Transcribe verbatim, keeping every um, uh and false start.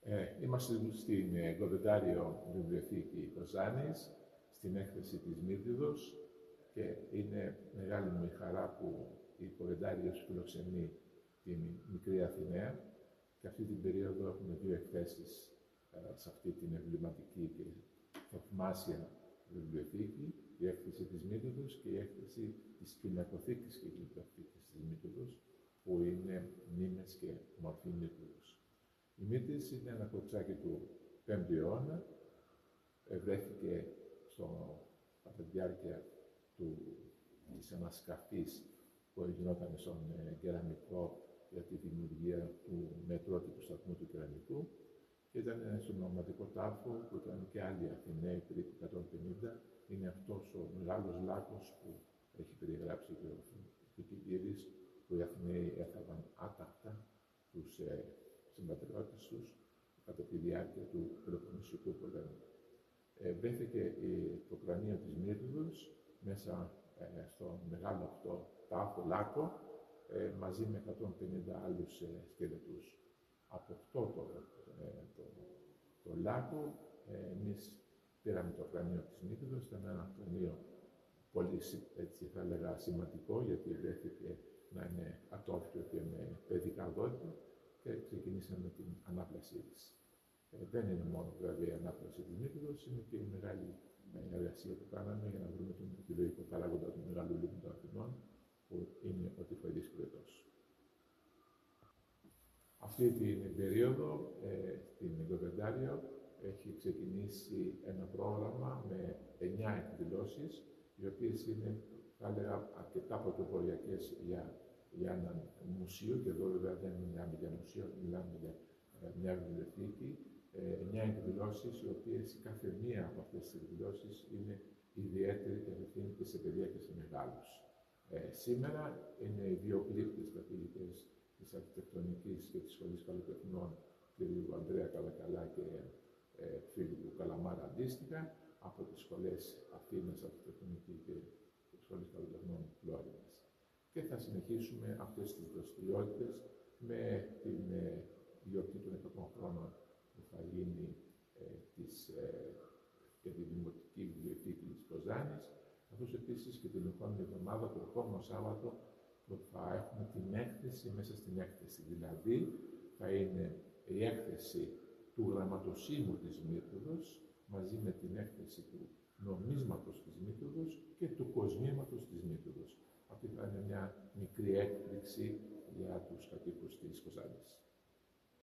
Ε, είμαστε στην ε, Κοβεντάριο Βιβλιοθήκη Κοζάνης, στην έκθεση της Μύρτιδος και είναι μεγάλη μου η χαρά που η Κοβεντάριος φιλοξενεί την μικρή Αθηναία και αυτή την περίοδο έχουμε δύο εκθέσεις ε, σε αυτή την εμβληματική και θαυμάσια βιβλιοθήκη, η έκθεση της Μύρτιδος και η έκθεση της Πινακοθήκης και Βιβλιοθήκης της Μύρτιδος, που είναι μνήμες και μορφή Μύρτιδος. Η Μύρτης είναι ένα κοτσάκι του πέμπτου αιώνα, βρέθηκε στο, κατά τη διάρκεια του, της ανασκαφής που γινόταν στον ε, κεραμικό για τη δημιουργία του μετρότυπου σταθμού του κεραμικού και ήταν στον πραγματικό τάφο που ήταν και άλλοι Αθηναίοι περίπου εκατόν πενήντα. Είναι αυτός ο μεγάλος λάκκος που έχει περιγράψει και ο Θουκυδίδης, που οι Αθηναίοι έθαβαν άτακτα τους ε, συμπατριώτες τους κατά τη διάρκεια του Πελοποννησικού πολέμου. Ε, βρέθηκε ε, το κρανίο της Μύρτιδος μέσα ε, στο μεγάλο αυτό τάφο λάκκο ε, μαζί με εκατόν πενήντα άλλους ε, σκελετούς. Από αυτό το, ε, το, το λάκκο ε, εμείς πήραμε το κρανίο της Μύρτιδος. Ήταν ένα κρανίο πολύ, έτσι θα έλεγα, σημαντικό, γιατί βρέθηκε να είναι ατόφιο και με παιδικά δόντια και ξεκινήσαμε την ανάπλασή της. Ε, δεν είναι μόνο βέβαια η ανάπλαση της Μύρτιδος, είναι και η μεγάλη ε, εργασία που κάναμε για να βρούμε τον επιλογικό παράγοντα του μεγάλου λίμνου των Αθηνών, που είναι ο τυφοειδής κρετός. Αυτή την περίοδο, ε, στην Κοβεντάριο, έχει ξεκινήσει ένα πρόγραμμα με εννιά εκδηλώσεις, οι οποίες είναι, θα έλεγα, αρκετά πρωτοποριακές για, για ένα μουσείο, και εδώ βέβαια δεν μιλάμε για μουσείο, μιλάμε για ε, μια βιβλιοθήκη. Ε, εννιά εκδηλώσεις, οι οποίες κάθε μία από αυτές τις εκδηλώσεις είναι ιδιαίτερη και απευθύνεται σε παιδιά και σε μεγάλους. Ε, σήμερα είναι οι δύο πλήκτες καθηγητές της Αρχιτεκτονικής και της Σχολής Καλλιτεχνών, κ. Ανδρέα Καλακαλά και ε, Φίλιππου Καλαμάρα αντίστοιχα, από τις σχολές Αθήνας Αρχιτεκτονική και της Σχολής Καλλιτεχνών Φλόρινας. Και θα συνεχίσουμε αυτές τις δραστηριότητες με την ε, γιορτή των εκατό χρόνων που θα γίνει ε, της, ε, για τη Δημοτική Βιβλιοθήκη της Κοζάνης, καθώς επίσης και την επόμενη εβδομάδα, το επόμενο Σάββατο, που θα έχουμε την έκθεση μέσα στην έκθεση. Δηλαδή, θα είναι η έκθεση του γραμματοσύμου της Μύρτιδος, μαζί με την έκθεση του νομίσματος της Μύρτιδος και του κοσμήματος της Μύρτιδος. Αυτή θα είναι μια μικρή έκπληξη για τους κατοίκους της Κοζάνης.